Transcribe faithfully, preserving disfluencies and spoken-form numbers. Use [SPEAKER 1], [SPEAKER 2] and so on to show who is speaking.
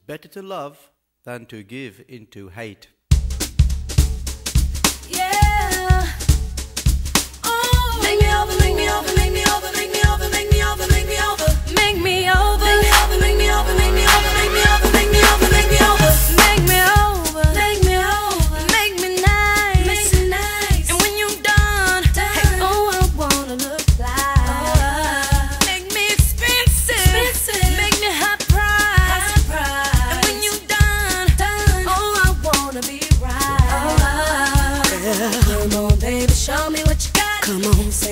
[SPEAKER 1] better to love than to give into hate.
[SPEAKER 2] Yeah. Oh, make me over, make me over, make me over, make me over, make me over, make me over, make me over, make me over, make me over, make me over, make me over, make me over, make me over, make me over, make me over, make me nice, make me nice. And when you're done, hey, oh, I wanna look like, make me expensive, make me hot price. And when you're done, oh, I wanna be right. Come on, baby, show me what you got. Come on, say